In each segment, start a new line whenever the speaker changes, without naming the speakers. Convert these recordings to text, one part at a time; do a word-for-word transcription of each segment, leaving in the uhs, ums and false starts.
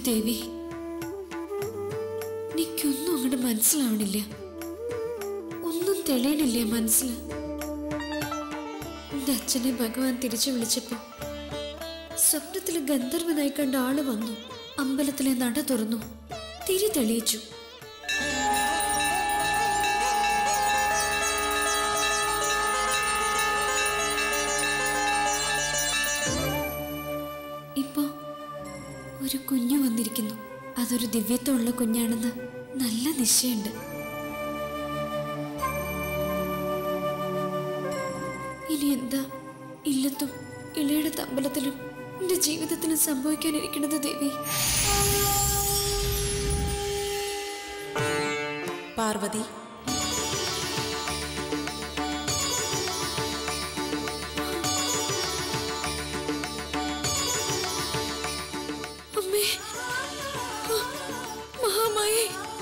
ദേവി, എനിക്കൊന്നും അങ്ങോട്ട് മനസ്സിലാവണില്ല, ഒന്നും തെളിയണില്ല മനസ്സിൽ. എന്റെ അച്ഛനെ ഭഗവാൻ തിരിച്ചു വിളിച്ചപ്പോ സ്വപ്നത്തില് ഗന്ധർവനായി കണ്ട ആള് വന്നു, അമ്പലത്തിലെ നട തുറന്നു, തിരി തെളിയിച്ചു. ഇപ്പോ ഒരു കുഞ്ഞു വന്നിരിക്കുന്നു. അതൊരു ദിവ്യത്വമുള്ള കുഞ്ഞാണെന്ന് നല്ല നിശ്ചയുണ്ട്. ഇനി എന്താ ഇല്ലത്തും ഇളയുടെ അമ്പലത്തിലും എന്റെ ജീവിതത്തിലും സംഭവിക്കാനിരിക്കുന്നത് ദേവി?
പാർവതി,
അമ്മേ, മഹാമായേ,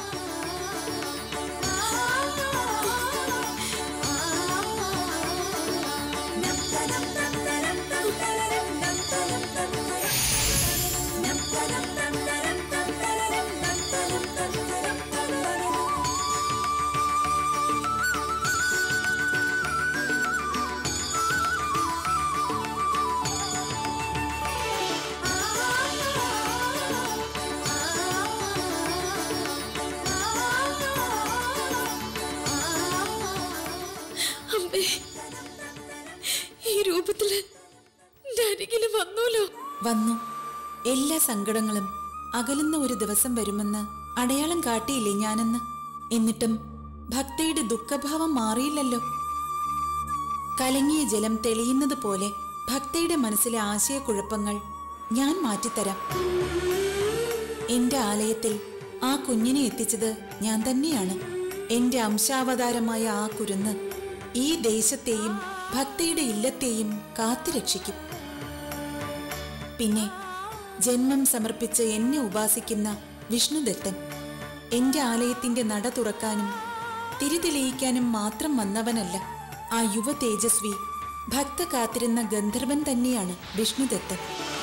ഈ രൂപത്തില് അരികില് വന്നൂലോ.
വന്നു. എല്ലാ സങ്കടങ്ങളും അകലുന്ന ഒരു ദിവസം വരുമെന്ന് അടയാളം കാട്ടിയില്ലേ ഞാനെന്ന്? എന്നിട്ടും ഭക്തയുടെ ദുഃഖഭാവം മാറിയില്ലല്ലോ. കലങ്ങിയ ജലം തെളിയുന്നത് പോലെ ഭക്തയുടെ മനസ്സിലെ ആശയക്കുഴപ്പങ്ങൾ ഞാൻ മാറ്റിത്തരാം. എന്റെ ആലയത്തിൽ ആ കുഞ്ഞിനെ എത്തിച്ചത് ഞാൻ തന്നെയാണ്. എന്റെ അംശാവതാരമായ ആ കുരുന്ന് ഈ ദേശത്തെയും ഭക്തയുടെ ഇല്ലത്തെയും കാത്തുരക്ഷിക്കും. പിന്നെ ജന്മം സമർപ്പിച്ച് എന്നെ ഉപാസിക്കുന്ന വിഷ്ണുദത്തൻ എന്റെ ആലയത്തിന്റെ നട തുറക്കാനും തിരിതെളിയിക്കാനും മാത്രം വന്നവനല്ല. ആ യുവ തേജസ്വി ഭക്ത കാത്തിരുന്ന ഗന്ധർവൻ തന്നെയാണ് വിഷ്ണുദത്തൻ.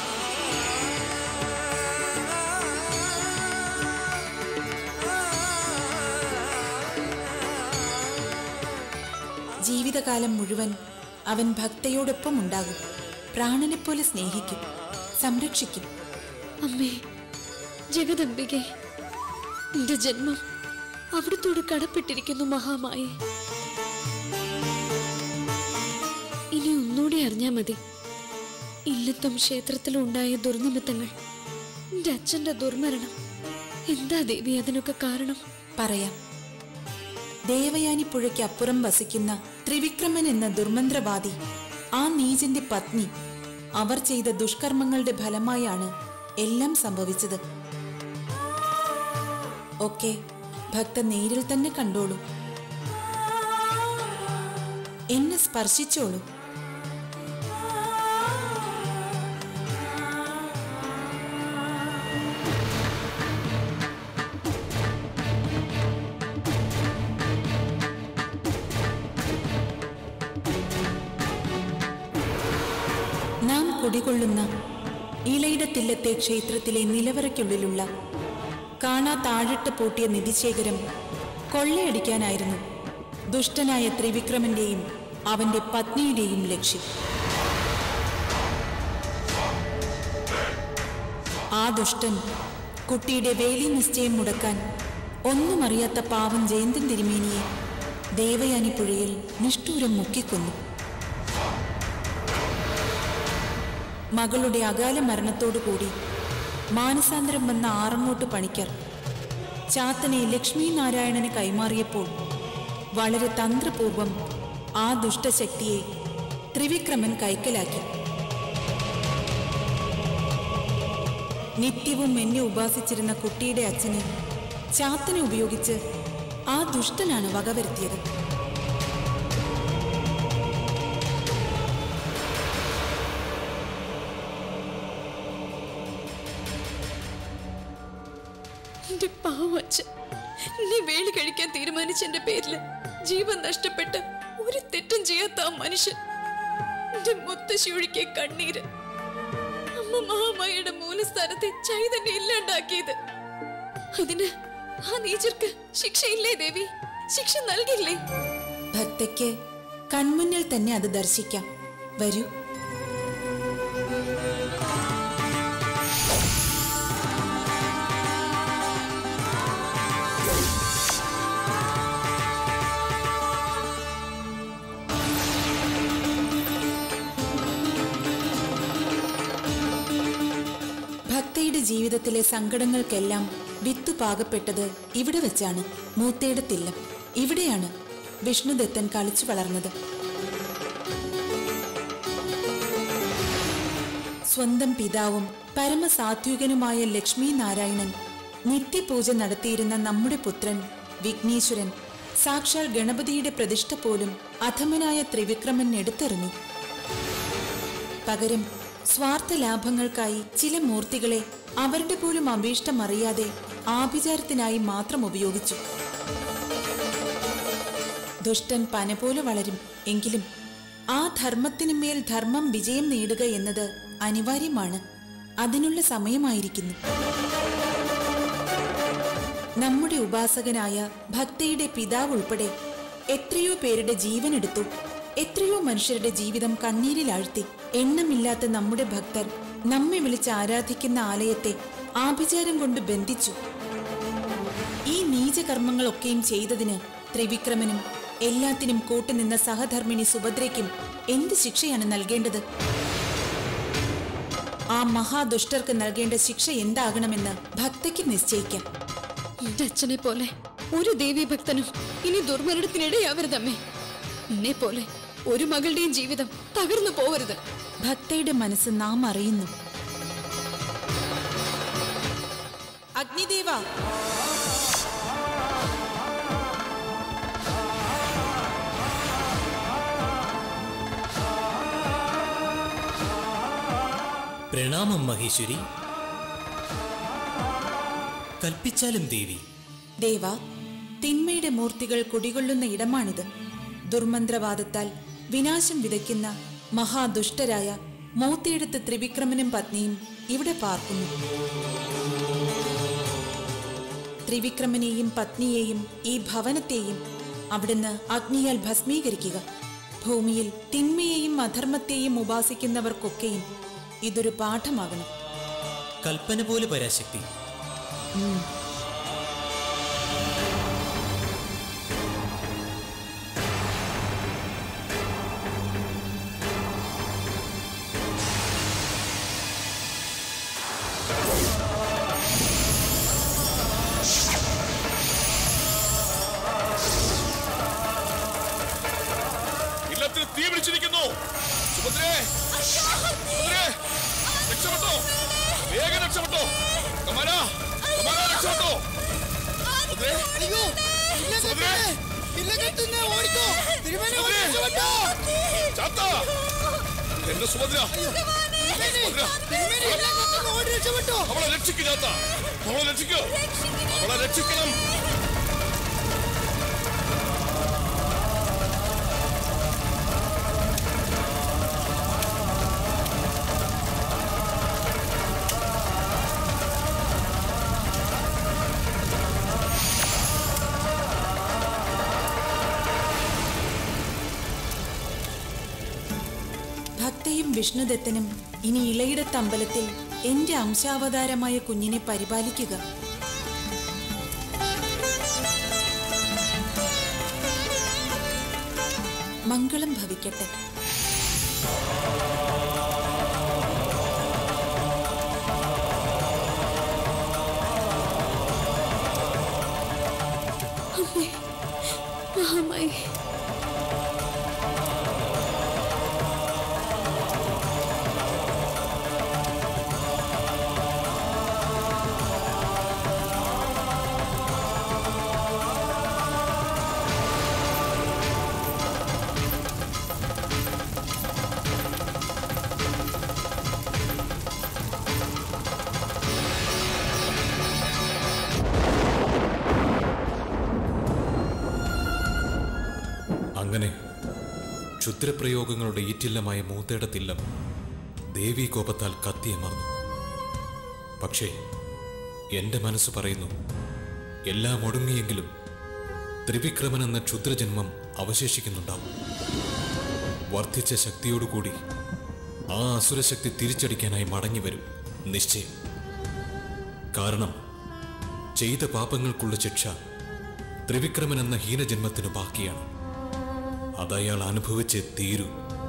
ജീവിതകാലം മുഴുവൻ അവൻ ഭക്തയോടൊപ്പം ഉണ്ടാകും. പ്രാണനെപ്പോലെ സ്നേഹിക്കും, സംരക്ഷിക്കും.
അമ്മേ ജഗദംബികെ, എന്റെ ജന്മം അവിടുത്തോട് കടപ്പെട്ടിരിക്കുന്നു മഹാമായി. ഇനി ഒന്നുകൂടി അറിഞ്ഞാ മതി. ഇല്ലത്തും ക്ഷേത്രത്തിലും ഉണ്ടായ ദുർനിമിത്തങ്ങൾ, എന്റെ അച്ഛന്റെ ദുർമരണം. എന്താ ദേവി അതിനൊക്കെ കാരണം?
പറയാം. ദേവയാനി പുഴയ്ക്കപ്പുറം വസിക്കുന്ന ത്രിവിക്രമൻ എന്ന ദുർമന്ത്രവാദി, ആ നീചന്റെ പത്നി, അവർ ചെയ്ത ദുഷ്കർമ്മങ്ങളുടെ ഫലമായാണ് എല്ലാം സംഭവിച്ചത്. ഒക്കെ ഭക്ത നേരിൽ തന്നെ കണ്ടോളൂ, എന്നെ സ്പർശിച്ചോളൂ. നാം കുടികൊള്ളുന്ന ഇളയിടത്തില്ലത്തെ ക്ഷേത്രത്തിലെ നിലവറയ്ക്കുള്ളിലുള്ള കാണാ താഴിട്ട് പൂട്ടിയ നിധിശേഖരം കൊള്ളയടിക്കാനായിരുന്നു ദുഷ്ടനായ ത്രിവിക്രമന്റെയും അവന്റെ പത്നിയുടെയും ലക്ഷ്യം. ആ ദുഷ്ടൻ കുട്ടിയുടെ വേലി നിശ്ചയം മുടക്കാൻ ഒന്നും അറിയാത്ത പാവം ജയന്തൻ തിരുമേനിയെ ദേവയാനി പുഴയിൽ നിഷ്ഠൂരം മുക്കിക്കൊന്നു. മകളുടെ അകാല മരണത്തോടുകൂടി മാനസാന്തരം വന്ന ആറങ്ങോട്ട് പണിക്കർ ചാത്തനെ ലക്ഷ്മി നാരായണന് കൈമാറിയപ്പോൾ വളരെ തന്ത്രപൂർവം ആ ദുഷ്ടശക്തിയെ ത്രിവിക്രമൻ കൈക്കലാക്കി. നിത്യവും എന്നെ ഉപാസിച്ചിരുന്ന കുട്ടിയുടെ അച്ഛനെ ചാത്തനെ ഉപയോഗിച്ച് ആ ദുഷ്ടനാണ് വകവരുത്തിയത്.
എന്റെ പാവച്ഛൻ നീ വേളി കഴിക്കാൻ തീരുമാനിച്ചെന്റെ പേരില് ജീവൻ നഷ്ടപ്പെട്ട് ഒരു തെറ്റും ചെയ്യാത്ത ആ മനുഷ്യൻ എന്റെ മുത്തശ്ശി ഒഴുക്കിയ കണ്ണീര് അമ്മ അമ്മ മഹാമായയുടെ മൂലസ്ഥാനത്തെ ചൈതന്യം ഇല്ലാണ്ടാക്കിയത്. അതിന് ആ നീചർക്ക് ശിക്ഷയില്ലേ ദേവി? ശിക്ഷ നൽകില്ലേ?
ഭക്തയ്ക്ക് കൺമുന്നിൽ തന്നെ അത് ദർശിക്കാം. വരൂ. ഭക്തയുടെ ജീവിതത്തിലെ സങ്കടങ്ങൾക്കെല്ലാം വിത്ത് പാകപ്പെട്ടത് ഇവിടെ വെച്ചാണ്. മൂത്തേടത്തില്ലം. ഇവിടെയാണ് വിഷ്ണുദത്തൻ കളിച്ചു വളർന്നത്. സ്വന്തം പിതാവും പരമസാത്വികനുമായ ലക്ഷ്മി നാരായണൻ നിത്യപൂജ നടത്തിയിരുന്ന നമ്മുടെ പുത്രൻ വിഘ്നേശ്വരൻ സാക്ഷാൽ ഗണപതിയുടെ പ്രതിഷ്ഠ പോലും അധമനായ ത്രിവിക്രമൻ എടുത്തെറിഞ്ഞു. പകരം സ്വാർത്ഥ ലാഭങ്ങൾക്കായി ചില മൂർത്തികളെ അവരുടെ പോലും അഭീഷ്ടം അറിയാതെ ആഭിചാരത്തിനായി മാത്രം ഉപയോഗിച്ചു. ദുഷ്ടൻ പന പോലെ വളരും. എങ്കിലും ആ ധർമ്മത്തിനു മേൽ ധർമ്മം വിജയം നേടുക എന്നത് അനിവാര്യമാണ്. അതിനുള്ള സമയമായിരിക്കുന്നു. നമ്മുടെ ഉപാസകനായ ഭക്തയുടെ പിതാവ് ഉൾപ്പെടെ എത്രയോ പേരുടെ ജീവനെടുത്തു. എത്രയോ മനുഷ്യരുടെ ജീവിതം കണ്ണീരിലാഴ്ത്തി. എണ്ണമില്ലാത്ത നമ്മുടെ ഭക്തർ നമ്മെ വിളിച്ച് ആരാധിക്കുന്ന ആലയത്തെ ആഭിചാരം കൊണ്ട് ബന്ധിച്ചു. ഈ നീചകർമ്മങ്ങളൊക്കെയും ചെയ്തതിന് ത്രിവിക്രമനും എല്ലാത്തിനും കൂട്ടുനിന്ന സഹധർമ്മിണി സുഭദ്രയ്ക്കും എന്ത് ശിക്ഷയാണ് നൽകേണ്ടത്? ആ മഹാദുഷ്ടർക്ക് നൽകേണ്ട ശിക്ഷ എന്താകണമെന്ന് ഭക്തയ്ക്ക് നിശ്ചയിക്കാം.
എന്റെ അച്ഛനെ പോലെ ഒരു ദേവി ഭക്തനും ഇനി ദുർമരണത്തിനിടയാവരുതമ്മേ. എന്നെ പോലെ ഒരു മകളുടെയും ജീവിതം തകർന്നു പോവരുത്.
ഭക്തയുടെ മനസ്സ് നാം അറിയുന്നു. അഗ്നിദേവ,
പ്രണാമം മഹേശ്വരി. കൽപ്പിച്ചാലും ദേവി.
ദേവ, തിന്മയുടെ മൂർത്തികൾ കുടികൊള്ളുന്ന ഇടമാണിത്. ദുർമന്ത്രവാദത്താൽ വിനാശം വിതയ്ക്കുന്ന മഹാദുഷ്ടരായ മൂത്തേടത്ത് ത്രിവിക്രമനും പത്നിയും ഇവിടെ പാർക്കുന്നു. ത്രിവിക്രമനെയും പത്നിയെയും ഈ ഭവനത്തെയും അവിടുന്ന് അഗ്നിയാൽ ഭസ്മീകരിക്കുക. ഭൂമിയിൽ തിന്മയെയും അധർമ്മത്തെയും ഉപാസിക്കുന്നവർക്കൊക്കെയും ഇതൊരു പാഠമാകണം.
കൽപ്പന പോലെ പരാശക്തി.
തീ പിടിച്ചിരിക്കുന്നു. സുഭദ്രേ, സുഭദ്രേ, രക്ഷപ്പെട്ടോ, വേഗം രക്ഷപ്പെട്ടോ. കമാല, കമാല രക്ഷപ്പെട്ടോ. സുഭദ്രേ, സുഭദ്രേ, ചാത്ത, എന്റെ സുഭദ്ര, അവളെ രക്ഷിക്കു ചാത്ത, അവളെ രക്ഷിക്കൂ, അവളെ രക്ഷിക്കണം.
ഭക്തയും വിഷ്ണുദത്തനും ഇനി ഇളയിടത്ത് അമ്പലത്തിൽ എന്റെ അംശാവതാരമായ കുഞ്ഞിനെ പരിപാലിക്കുക. മംഗളം ഭവിക്കട്ടെ.
അമ്മേ, മഹാമായി,
അങ്ങനെ ക്ഷുദ്രപ്രയോഗങ്ങളുടെ ഈറ്റില്ലമായ മൂത്തേടത്തില്ലം ദേവീ കോപത്താൽ കത്തിയമർന്നു. പക്ഷേ എന്റെ മനസ്സ് പറയുന്നു, എല്ലാം ഒടുങ്ങിയെങ്കിലും ത്രിവിക്രമൻ എന്ന ക്ഷുദ്രജന്മം അവശേഷിക്കുന്നുണ്ടാവും. വർദ്ധിച്ച ശക്തിയോടുകൂടി ആ അസുരശക്തി തിരിച്ചടിക്കാനായി മടങ്ങിവരും നിശ്ചയം. കാരണം ചെയ്ത പാപങ്ങൾക്കുള്ള ശിക്ഷ ത്രിവിക്രമൻ എന്ന ഹീനജന്മത്തിനു ബാക്കിയാണ്. അതയാൾ അനുഭവിച്ച് തീരൂ.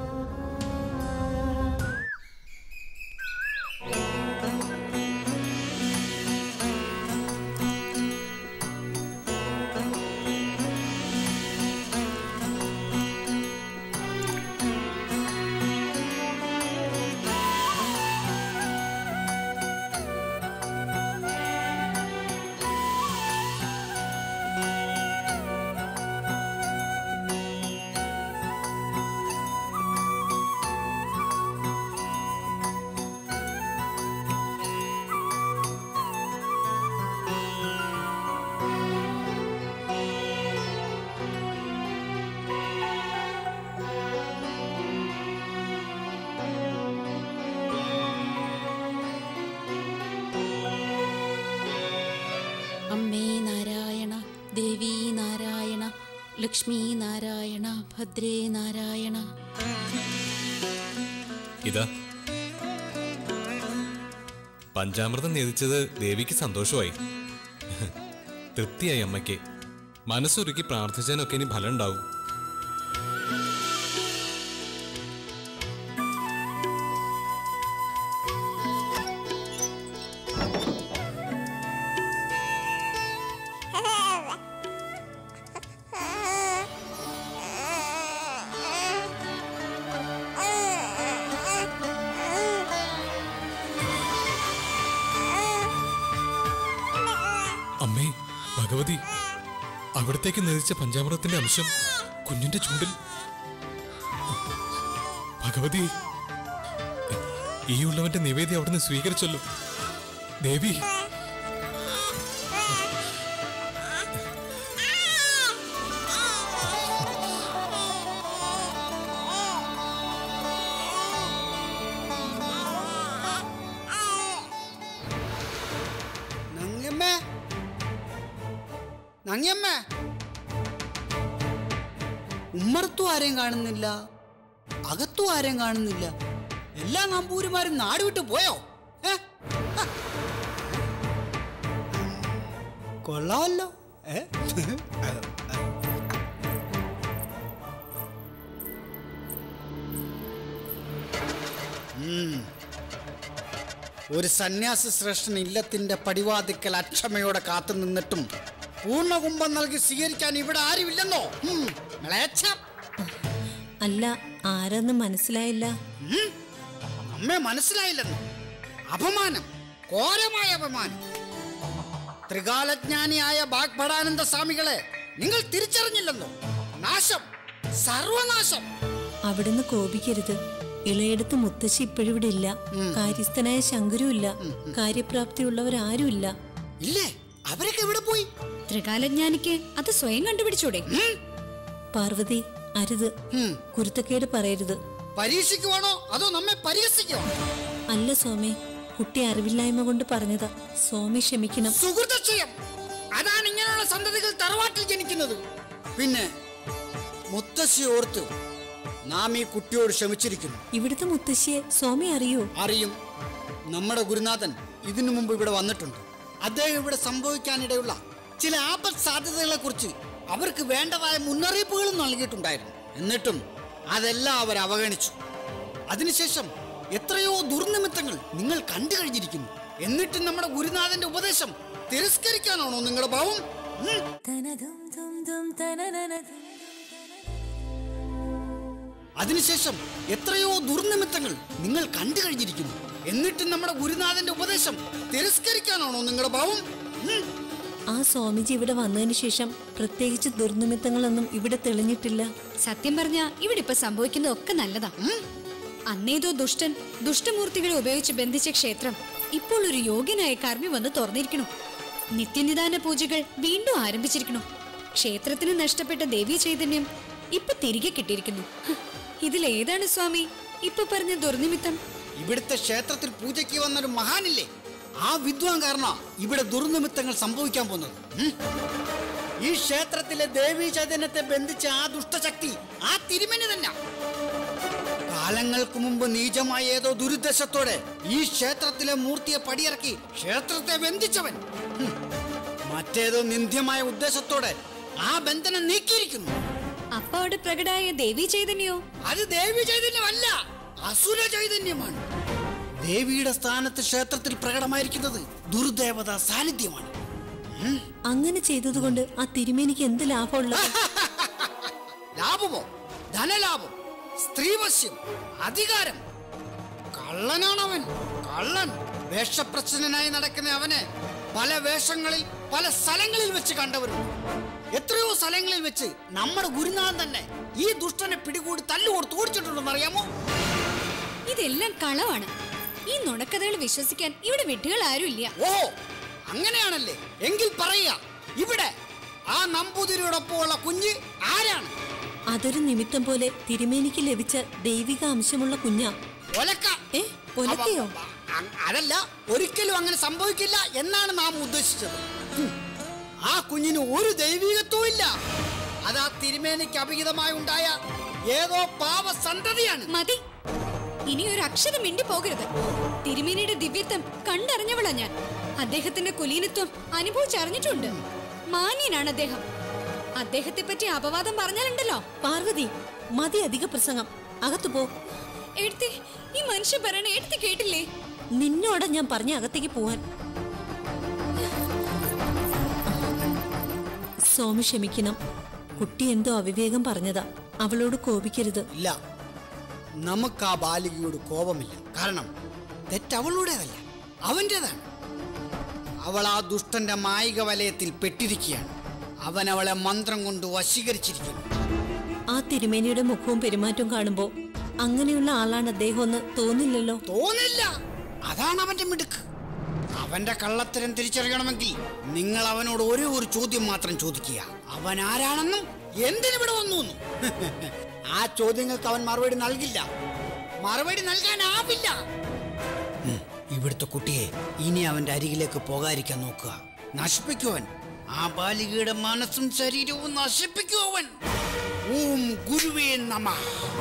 അമ്മേ നാരായണ, ദേവീ നാരായണ, ലക്ഷ്മീ നാരായണ, ഭദ്രേ നാരായണ.
ഇതാ പഞ്ചാമൃതം നേദിച്ചത് ദേവിക്ക് സന്തോഷമായി. തൃപ്തിയായി അമ്മയ്ക്ക്. മനസ്സൊരുക്കി പ്രാർത്ഥിച്ചതിനൊക്കെ ഇനി ഫലം ഉണ്ടാവും. അമ്മേ ഭഗവതി, അവിടത്തേക്ക് നേദിച്ച പഞ്ചാമൃതത്തിന്റെ അംശം കുഞ്ഞിന്റെ ചൂണ്ടിൽ. ഭഗവതി, ഈ ഉള്ളവന്റെ നിവേദ്യം അവിടുന്ന് സ്വീകരിച്ചല്ലോ ദേവി.
നങ്ങിയമ്മ, ഉമ്മറത്തും ആരെയും കാണുന്നില്ല, അകത്തും ആരെയും കാണുന്നില്ല. എല്ലാ നമ്പൂരിമാരും നാട് വിട്ടു പോയോ? കൊള്ളാമല്ലോ. ഒരു സന്യാസി ശ്രേഷ്ഠൻ ഇല്ലത്തിന്റെ പടിവാതിക്കൽ അക്ഷമയോടെ കാത്തു നിന്നിട്ടും പൂർണ്ണകുംഭം നൽകി സ്വീകരിക്കാൻ ഇവിടെ ആരുമില്ലെന്നോ?
അല്ല, ആരെന്ന് മനസ്സിലായില്ല.
നമ്മെ മനസ്സിലായില്ലെന്നോ? അപമാനം, ഘോരമായ അപമാനം. ത്രികാലജ്ഞാനിയായ ബാഗ്ഭടാനന്ദ സ്വാമികളെ നിങ്ങൾ തിരിച്ചറിഞ്ഞില്ലെന്നോ? നാശം, സർവനാശം.
അവിടുന്ന് കോപിക്കരുത്. ഇളയെടുത്ത് മുത്തശ്ശി ഇപ്പോഴിവിടെ ഇല്ല. കാര്യസ്ഥനായ ശങ്കരും ഇല്ല. കാര്യപ്രാപ്തിയുള്ളവരാരുമില്ല.
ഇല്ലേ? അവരൊക്കെ എവിടെ പോയി?
ത്രികാലജ്ഞാനിക്ക് അത് സ്വയം കണ്ടുപിടിച്ചൂടെ?
പാർവതി, അരുത്. കുരുത്തക്കേട് പറയരുത്.
പരീക്ഷിക്കുവാണോ അതോ നമ്മെ പരിഹസിക്കുവാണോ?
അല്ല സ്വാമി, കുട്ടി അറിവില്ലായ്മ കൊണ്ട് പറഞ്ഞതാ. സ്വാമി ക്ഷമിക്കണം.
സുഹൃതക്ഷയം, അതാണ് ഇങ്ങനെയുള്ള സന്തതികൾ തറവാട്ടിൽ ജനിക്കുന്നത്. പിന്നെ മുത്തശ്ശി ഓർത്ത് നാം ഈ കുട്ടിയോട് ക്ഷമിച്ചിരിക്കുന്നു.
ഇവിടുത്തെ മുത്തശ്ശിയെ സ്വാമി അറിയോ?
അറിയും. നമ്മുടെ ഗുരുനാഥൻ ഇതിനു മുമ്പ് ഇവിടെ വന്നിട്ടുണ്ട്. അദ്ദേഹം ഇവിടെ സംഭവിക്കാനിടയുള്ള ചില ആപത് സാധ്യതകളെ കുറിച്ച് അവർക്ക് വേണ്ടതായ മുന്നറിയിപ്പുകളും നൽകിയിട്ടുണ്ടായിരുന്നു. എന്നിട്ടും അതെല്ലാം അവർ അവഗണിച്ചു. അതിനുശേഷം എത്രയോ ദുർനിമിത്തങ്ങൾ നിങ്ങൾ കണ്ടു കഴിഞ്ഞിരിക്കുന്നു. എന്നിട്ടും നമ്മുടെ ഗുരുനാഥന്റെ ഉപദേശം തിരസ്കരിക്കാനാണോ നിങ്ങളുടെ ഭാവം? അതിനുശേഷം എത്രയോ ദുർനിമിത്തങ്ങൾ നിങ്ങൾ കണ്ടു കഴിഞ്ഞിരിക്കുന്നു. എന്നിട്ടും നമ്മുടെ ഗുരുനാഥന്റെ ഉപദേശം തിരസ്കരിക്കാനാണോ നിങ്ങളുടെ ഭാവം?
ആ സ്വാമിജി ഇവിടെ വന്നതിന് ശേഷം പ്രത്യേകിച്ച് ദുർനിമിത്തങ്ങളൊന്നും ഇവിടെ തെളിഞ്ഞിട്ടില്ല.
സത്യം പറഞ്ഞ ഇവിടെ ഇപ്പൊ സംഭവിക്കുന്നതൊക്കെ നല്ലതാ. അന്നേതോ ദുഷ്ടൻ ദുഷ്ടമൂർത്തികളെ ഉപയോഗിച്ച് ബന്ധിച്ച ക്ഷേത്രം ഇപ്പോൾ ഒരു യോഗ്യനായ കർമ്മി വന്ന് തുറന്നിരിക്കണു. നിത്യനിദാന പൂജകൾ വീണ്ടും ആരംഭിച്ചിരിക്കണു. ക്ഷേത്രത്തിന് നഷ്ടപ്പെട്ട ദേവീ ചൈതന്യം ഇപ്പൊ തിരികെ കിട്ടിയിരിക്കുന്നു. ഇതിലേതാണ് സ്വാമി ഇപ്പൊ പറഞ്ഞ ദുർനിമിത്തം?
ഇവിടുത്തെ ക്ഷേത്രത്തിൽ പൂജയ്ക്ക് വന്നൊരു മഹാനില്ലേ, ആ വിദ്വാൻ കാരണം ഇവിടെ ദുർനിമിത്തങ്ങൾ സംഭവിക്കാൻ പോകുന്നത്. ഈ ക്ഷേത്രത്തിലെ ദേവീ ചൈതന്യത്തെ ബന്ധിച്ച ആ ദുഷ്ടശക്തി ആ തിരുമേനി തന്നെ. കാലങ്ങൾക്ക് മുമ്പ് നീചമായ ഏതോ ദുരുദ്ദേശത്തോടെ ഈ ക്ഷേത്രത്തിലെ മൂർത്തിയെ പടിയിറക്കി ക്ഷേത്രത്തെ ബന്ധിച്ചവൻ മറ്റേതോ നിന്ദ്യമായ ഉദ്ദേശത്തോടെ ആ ബന്ധനം നീക്കിയിരിക്കുന്നു.
അപ്പൊ അവിടെ പ്രകടമായ ദേവീ ചൈതന്യോ?
അത് ദേവി ചൈതന്യമല്ല, അസുര ചൈതന്യമാണ്. ദേവിയുടെ സ്ഥാനത്ത് ക്ഷേത്രത്തിൽ പ്രകടമായിരിക്കുന്നത് ദുർദേവത സാന്നിധ്യമാണ്.
അങ്ങനെ ചെയ്തതുകൊണ്ട് ആ തിരുമേനിക്ക് എന്ത് ലാഭമുള്ളത്?
ലാഭമോ? ധനലാഭം, സ്ത്രീവശ്യം, അധികാരം. കള്ളനാണവൻ, കള്ളൻ. വേഷപ്രച്ഛന്നനായി നടക്കുന്ന അവനെ പല വേഷങ്ങളിൽ പല സ്ഥലങ്ങളിൽ വെച്ച് കണ്ടവരുണ്ട്. എത്രയോ സ്ഥലങ്ങളിൽ വെച്ച് നമ്മുടെ ഗുരുനാഥൻ തന്നെ ഈ ദുഷ്ടനെ പിടികൂടി തല്ലുകൊടുത്ത് ഓടിച്ചിട്ടുണ്ടെന്ന് അറിയാമോ?
ഇതെല്ലാം കളവാണ്. ഈ നുണക്കഥകൾ വിശ്വസിക്കാൻ ഇവിടെ വിട്ടുകൾ ആരുമില്ല.
ഓ, അങ്ങനെയാണല്ലേ? എങ്കിൽ പറയുക, ഇവിടെ ആ നമ്പൂതിരിയോടൊപ്പമുള്ള കുഞ്ഞ് ആരാണ്?
അതൊരു നിമിത്തം പോലെ തിരുമേനിക്ക് ലഭിച്ച ദൈവിക അംശമുള്ള കുഞ്ഞാ.
ഒലക്ക.
ഏ, ഒലക്കയോ?
അതല്ല, ഒരിക്കലും അങ്ങനെ സംഭവിക്കില്ല എന്നാണ് നാം ഉദ്ദേശിച്ചത്. ആ കുഞ്ഞിന് ഒരു ദൈവികത്വവും ഇല്ല. അത് ആ തിരുമേനിക്ക് അഭിഹിതമായി ഉണ്ടായ ഏതോ പാവ സന്തതിയാണ്.
മതി, ഇനി ഒരു അക്ഷരം മിണ്ടി പോകരുത്. തിരുമേനിയുടെ ദിവ്യത്വം കണ്ടറിഞ്ഞവളാ ഞാൻ. അദ്ദേഹത്തിന്റെ കുലീനത്വം അനുഭവിച്ചറിഞ്ഞിട്ടുണ്ട്. മാന്യനാണ് അദ്ദേഹം. അദ്ദേഹത്തെ പറ്റി അപവാദം പറഞ്ഞാലുണ്ടല്ലോ.
പാർവതി, മതി അധിക പ്രസംഗം. അകത്തു പോ.
എഴുത്തി, ഈ മനുഷ്യ പറയണ എടുത്ത് കേട്ടില്ലേ?
നിന്നോട് ഞാൻ പറഞ്ഞ അകത്തേക്ക് പോവാൻ. സോമി ക്ഷമിക്കണം. കുട്ടി എന്തോ അവിവേകം പറഞ്ഞതാ. അവളോട് കോപിക്കരുത്.
ഇല്ല, നമുക്ക് ആ ബാലികയോട് കോപമില്ല. കാരണം തെറ്റ് അവളുടേതല്ല, അവൻ്റെതാണ്. അവൾ ആ ദുഷ്ടന്റെ മായിക വലയത്തിൽ പെട്ടിരിക്കുകയാണ്. അവൻ അവളെ മന്ത്രം കൊണ്ട് വശീകരിച്ചിരിക്കുന്നു.
ആ തിരുമേനിയുടെ മുഖവും പെരുമാറ്റവും കാണുമ്പോ അങ്ങനെയുള്ള ആളാണ് അദ്ദേഹം എന്ന് തോന്നില്ലല്ലോ.
തോന്നില്ല, അതാണ് അവന്റെ മിടുക്ക്. അവന്റെ കള്ളത്തരം തിരിച്ചറിയണമെങ്കിൽ നിങ്ങൾ അവനോട് ഒരേ ഒരു ചോദ്യം മാത്രം ചോദിക്കുക. അവൻ ആരാണെന്നും എന്തിനിവിടെ വന്നു എന്നും. ആ ചോദ്യങ്ങൾക്ക് അവൻ മറുപടി നൽകില്ല, മറുപടി നൽകാനാവില്ല. ഇവിടുത്തെ കുട്ടിയെ ഇനി അവന്റെ അരികിലേക്ക് പോകാതിരിക്കാൻ നോക്കുക. നശിപ്പിക്കുവൻ ആ ബാലികയുടെ മനസ്സും ശരീരവും നശിപ്പിക്കുവൻ. ഓം ഗുരുവേ നമഃ.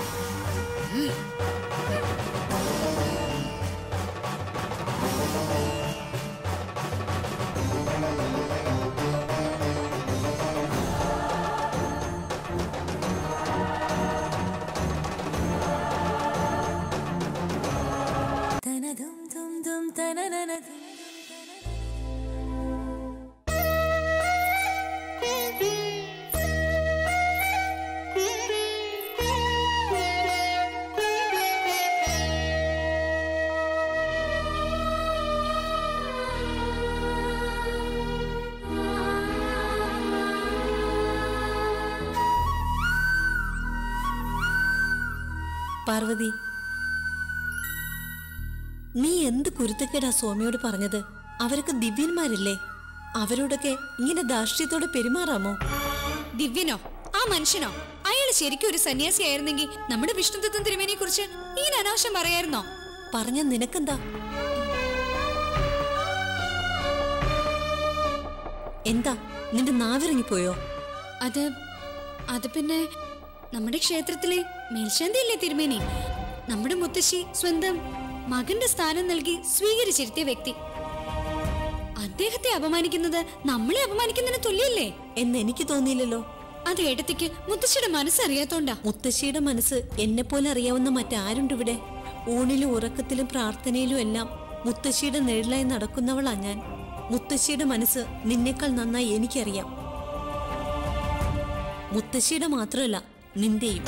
പാർവതി, നീ എന്ത് കുരുത്തക്കേടാ സ്വാമിയോട് പറഞ്ഞത്? അവരൊക്കെ ദിവ്യന്മാരില്ലേ? അവരോടൊക്കെ ഇങ്ങനെ ധാർഷ്ട്യത്തോടെ പെരുമാറാമോ?
ദിവ്യനോ? ആ മനുഷ്യനോ? അയാൾ ശരിക്കും ഒരു സന്യാസിയായിരുന്നെങ്കിൽ നമ്മുടെ വിഷ്ണുദത്തൻ തിരുമേനിയെ കുറിച്ച് ഇങ്ങനെ അനാവശ്യം പറയായിരുന്നോ?
പറഞ്ഞ നിനക്കെന്താ? എന്താ നിന്റെ നാവിറങ്ങിപ്പോയോ?
അത് അത് പിന്നെ നമ്മുടെ ക്ഷേത്രത്തിലെ മേൽശാന്തിയല്ലേ തിരുമേനി? നമ്മുടെ മുത്തശ്ശി സ്വന്തം മകന്റെ സ്ഥാനം നൽകി സ്വീകരിച്ചിരുത്തിയ വ്യക്തി. അദ്ദേഹത്തെ അപമാനിക്കുന്നത് നമ്മളെ അപമാനിക്കുന്നതിന് തുല്യല്ലേ
എന്ന് എനിക്ക് തോന്നിയില്ലല്ലോ.
അത് ഏടത്തേക്ക് മുത്തശ്ശിയുടെ മനസ്സറിയാത്തോണ്ടാ.
മുത്തശ്ശിയുടെ മനസ്സ് എന്നെ പോലെ അറിയാവുന്ന മറ്റാരുണ്ട് ഇവിടെ? ഊണിലും ഉറക്കത്തിലും പ്രാർത്ഥനയിലും എല്ലാം മുത്തശ്ശിയുടെ നിഴലായി നടക്കുന്നവളാ ഞാൻ. മുത്തശ്ശിയുടെ മനസ്സ് നിന്നേക്കാൾ നന്നായി എനിക്കറിയാം. മുത്തശ്ശിയുടെ മാത്രമല്ല, നിന്റെയും.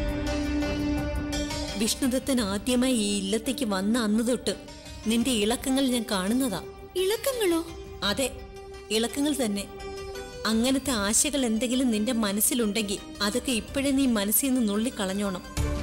വിഷ്ണുദത്തൻ ആദ്യമായി ഈ ഇല്ലത്തേക്ക് വന്ന അന്ന് തൊട്ട് നിന്റെ ഇളക്കങ്ങൾ ഞാൻ കാണുന്നതാ.
ഇളക്കങ്ങളോ?
അതെ, ഇളക്കങ്ങൾ തന്നെ. അങ്ങനത്തെ ആശകൾ എന്തെങ്കിലും നിന്റെ മനസ്സിലുണ്ടെങ്കിൽ അതൊക്കെ ഇപ്പോഴേ നീ മനസ്സിൽ നിന്ന് നുള്ളിക്കളഞ്ഞോണം.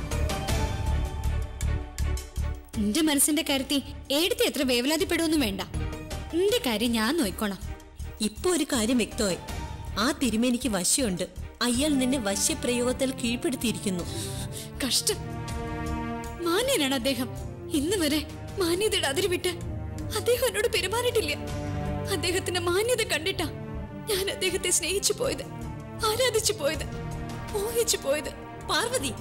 നിന്റെ മനസ്സിന്റെ കാര്യത്തിൽ ഏടത്തെ എത്ര വേവലാതിപ്പെടുവൊന്നും വേണ്ട. നിന്റെ കാര്യം ഞാൻ നോയിക്കോളാം.
ഇപ്പൊ ഒരു കാര്യം വ്യക്തമായി. ആ തിരുമേനിക്ക് വശ്യമുണ്ട്. അയാൾ നിന്നെ വശ്യപ്രയോഗത്തിൽ കീഴ്പ്പെടുത്തിയിരിക്കുന്നു.
കഷ്ടം. മാന്യനാണ് അദ്ദേഹം. ഇന്ന് വരെ മാന്യതയുടെ അതിരുവിട്ട് അദ്ദേഹം എന്നോട് പെരുമാറിയിട്ടില്ല. അദ്ദേഹത്തിന്റെ മാന്യത കണ്ടിട്ടാ ഞാൻ അദ്ദേഹത്തെ സ്നേഹിച്ചു പോയത്, ആരാധിച്ചു പോയത്, മോഹിച്ചു പോയത്.
പാർവതി,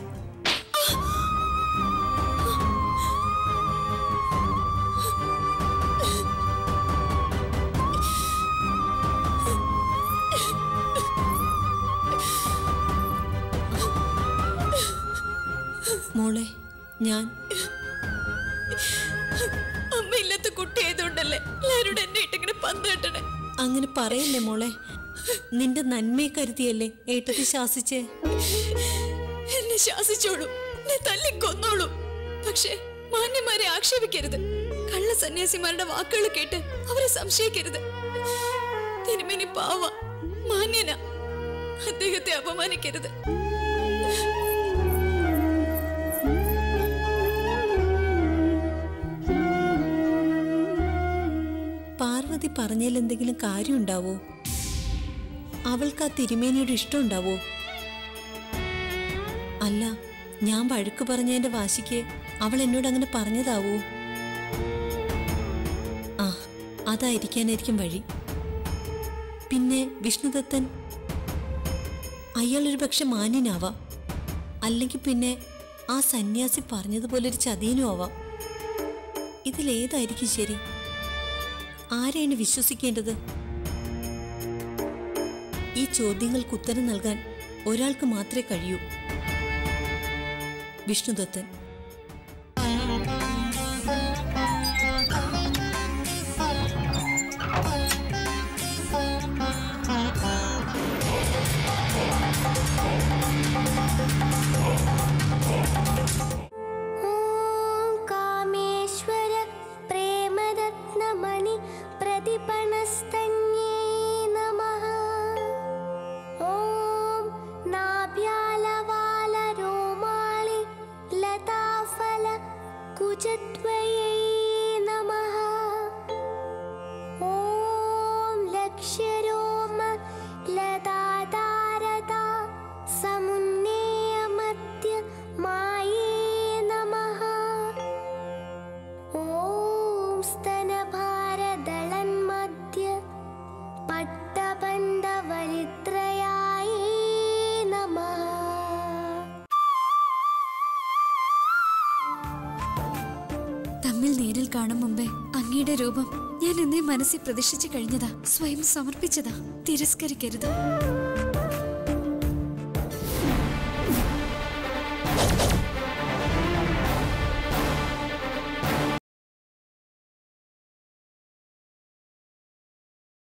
മോളെ, ഞാൻ
അമ്മയില്ലാത്ത കുട്ടിയായതുകൊണ്ടല്ലേ എല്ലാവരോടും എന്നെ ഇട്ടിങ്ങനെ പന്ത് കെട്ടണേ.
അങ്ങനെ പറയല്ലേ മോളെ. നിന്റെ നന്മയെ കരുതിയല്ലേ ഏട്ടത്തി ശാസിച്ചേ.
എന്നെ ശാസിച്ചോളൂ, എന്നെ തല്ലി കൊന്നോളൂ, പക്ഷേ മാന്യന്മാരെ ആക്ഷേപിക്കരുത്. കള്ള സന്യാസിമാരുടെ വാക്കുകൾ കേട്ട് അവരെ സംശയിക്കരുത്. തിരുമേനി പാവ, മാന്യന, അദ്ദേഹത്തെ അപമാനിക്കരുത്.
പാർവതി പറഞ്ഞാൽ എന്തെങ്കിലും കാര്യം ഉണ്ടാവോ? അവൾക്ക് ആ തിരുമേനിയുടെ ഇഷ്ടം ഉണ്ടാവോ? അല്ല, ഞാൻ വഴക്ക് പറഞ്ഞതിന്റെ വാശിക്ക് അവൾ എന്നോട് അങ്ങനെ പറഞ്ഞതാവോ? ആ, അതായിരിക്കാനായിരിക്കും വഴി. പിന്നെ വിഷ്ണുദത്തൻ, അയാളൊരു പക്ഷെ മാന്യനാവാം, അല്ലെങ്കിൽ പിന്നെ ആ സന്യാസി പറഞ്ഞതുപോലൊരു ചതിയനും ആവാം. ഇതിലേതായിരിക്കും ശരി? ആരെയാണ് വിശ്വസിക്കേണ്ടത്? ഈ ചോദ്യങ്ങൾക്ക് ഉത്തരം നൽകാൻ ഒരാൾക്ക് മാത്രമേ കഴിയൂ, വിഷ്ണുദത്തൻ.
തമ്മിൽ നേരിൽ കാണും മുമ്പേ അങ്ങയുടെ രൂപം ഞാൻ എന്നേ മനസ്സിൽ പ്രതീക്ഷിച്ചു കഴിഞ്ഞതാ, സ്വയം സമർപ്പിച്ചതാ. തിരസ്കരിക്കരുത്.